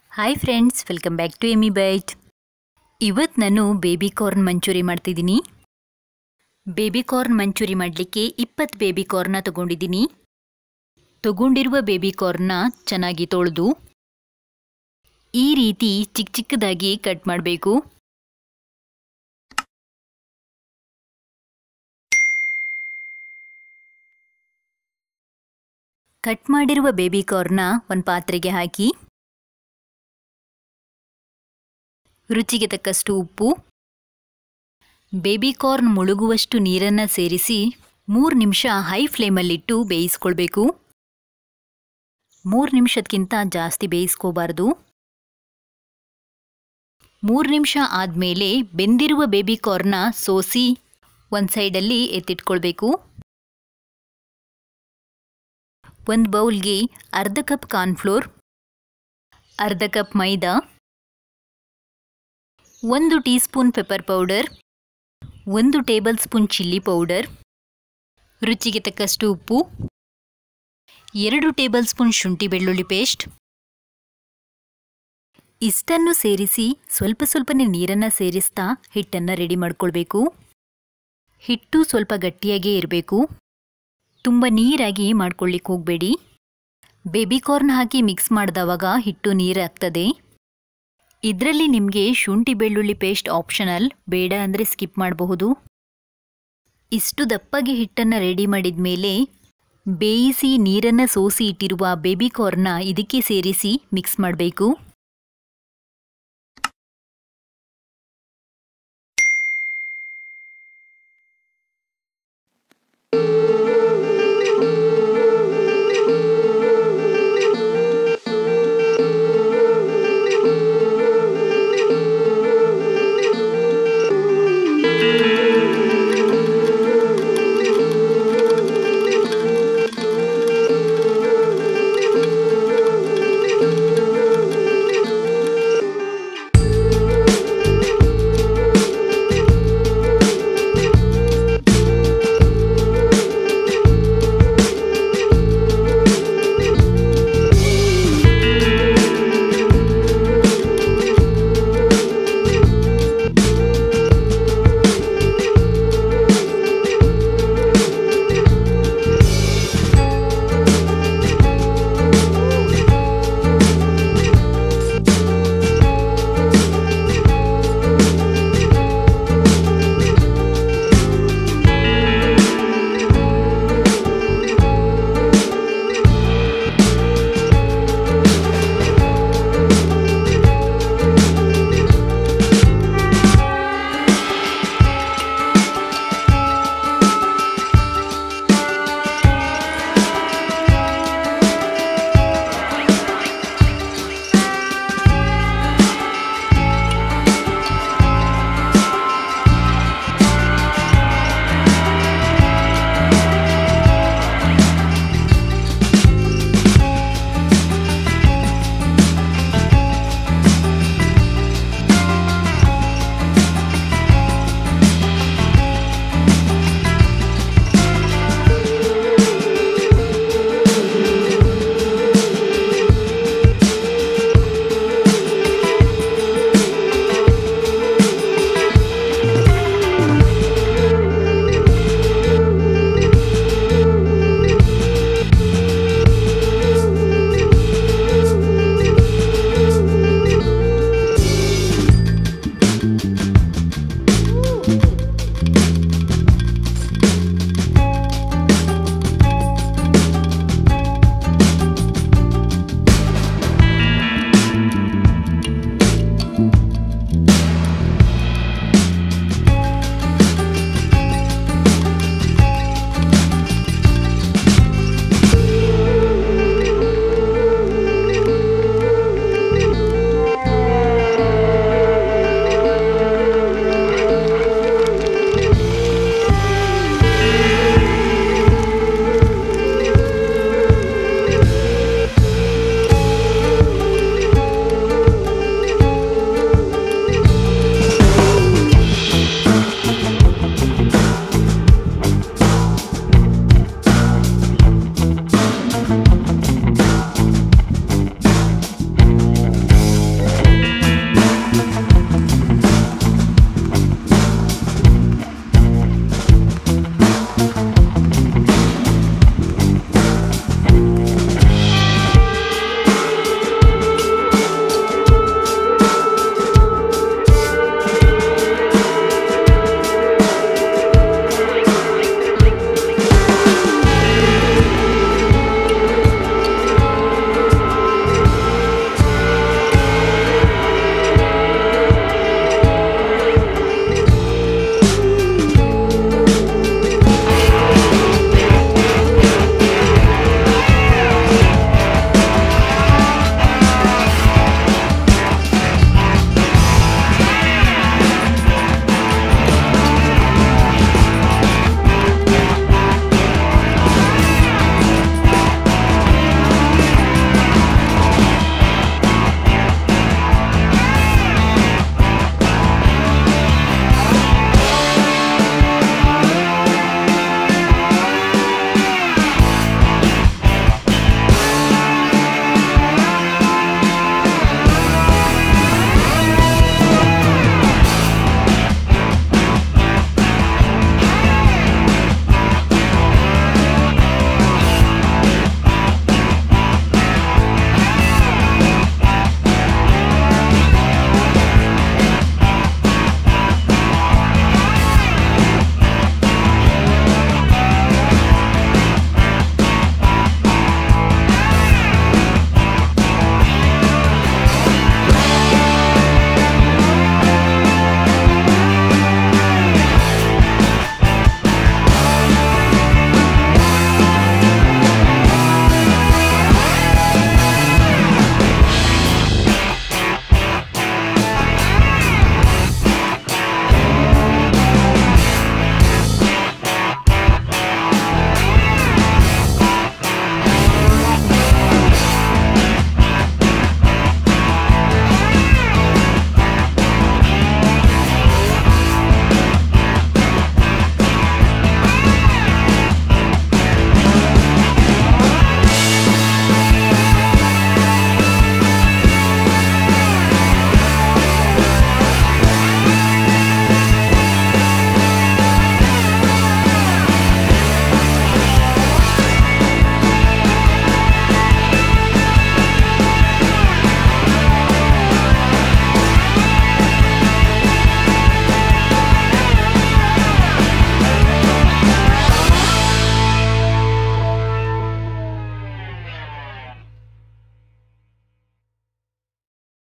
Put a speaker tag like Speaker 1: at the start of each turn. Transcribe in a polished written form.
Speaker 1: Hi friends, welcome back to Yummybites. ಇವತ್ತು ನಾನು baby corn manchurian ಮಾಡ್ತಿದ್ದೀನಿ. ಬೇಬಿ ಕಾರ್ನ್ ಮಂಚೂರಿ ಮಾಡಲಿಕ್ಕೆ 20 ಬೇಬಿ ಕಾರ್ನ್ನ ತಗೊಂಡಿದ್ದೀನಿ. ತಗೊಂಡಿರುವ ಬೇಬಿ ಕಾರ್ನ್ನ ಚೆನ್ನಾಗಿ ತೊಳೆದು ಈ ರೀತಿ ಚಿಕ್ಕ ಚಿಕ್ಕದಾಗಿ ಕಟ್ ಮಾಡಬೇಕು. ಕಟ್ ಮಾಡಿರುವ ಬೇಬಿ ಕಾರ್ನ್ನ ಒಂದು ಪಾತ್ರೆಗೆ ಹಾಕಿ ರುಚಿಗೆ ತಕ್ಕಷ್ಟು ಉಪ್ಪು, ಬೇಬಿ ಕಾರ್ನ್ ಮುಳುಗುವಷ್ಟು ನೀರನ್ನು ಸೇರಿಸಿ 3 ನಿಮಿಷ ಹೈ ಫ್ಲೇಮಲ್ಲಿಟ್ಟು ಬೇಯಿಸ್ಕೊಳ್ಬೇಕು. 3 ನಿಮಿಷಕ್ಕಿಂತ ಜಾಸ್ತಿ ಬೇಯಿಸ್ಕೋಬಾರ್ದು. 3 ನಿಮಿಷ ಆದಮೇಲೆ ಬೆಂದಿರುವ ಬೇಬಿ ಕಾರ್ನ್ನ ಸೋಸಿ ಒಂದು ಸೈಡಲ್ಲಿ ಎತ್ತಿಟ್ಕೊಳ್ಬೇಕು. ಒಂದು ಬೌಲ್ಗೆ ಅರ್ಧ ಕಪ್ ಕಾರ್ನ್ಫ್ಲೋರ್, ಅರ್ಧ cup maida, 1 teaspoon pepper powder, 1 tablespoon chilli powder, ರುಚಿಗೆ ತಕ್ಕಷ್ಟು ಉಪ್ಪು, 2 ಟೇಬಲ್ ಸ್ಪೂನ್ ಶುಂಠಿ ಬೆಳ್ಳುಳ್ಳಿ ಪೇಸ್ಟ್ ಇಷ್ಟನ್ನು ಸೇರಿಸಿ ಸ್ವಲ್ಪನೇ ನೀರನ್ನು ಸೇರಿಸ್ತಾ ಹಿಟ್ಟನ್ನು ರೆಡಿ ಮಾಡ್ಕೊಳ್ಬೇಕು. ಹಿಟ್ಟು ಸ್ವಲ್ಪ ಗಟ್ಟಿಯಾಗೇ ಇರಬೇಕು, ತುಂಬ ನೀರಾಗಿ ಮಾಡ್ಕೊಳ್ಳಿಕ್ಕೆ ಹೋಗಬೇಡಿ. ಬೇಬಿ ಕಾರ್ನ್ ಹಾಕಿ ಮಿಕ್ಸ್ ಮಾಡಿದವಾಗ ಹಿಟ್ಟು ನೀರಾಗ್ತದೆ. ಇದರಲ್ಲಿ ನಿಮಗೆ ಶುಂಠಿ ಬೆಳ್ಳುಳ್ಳಿ ಪೇಸ್ಟ್ ಆಪ್ಷನಲ್, ಬೇಡ ಅಂದರೆ ಸ್ಕಿಪ್ ಮಾಡಬಹುದು. ಇಷ್ಟು ದಪ್ಪಗೆ ಹಿಟ್ಟನ್ನು ರೆಡಿ ಮಾಡಿದ ಮೇಲೆ ಬೇಯಿಸಿ ನೀರನ್ನು ಸೋಸಿ ಇಟ್ಟಿರುವ ಬೇಬಿ ಕಾರ್ನ್ನ ಇದಕ್ಕೆ ಸೇರಿಸಿ ಮಿಕ್ಸ್ ಮಾಡಬೇಕು.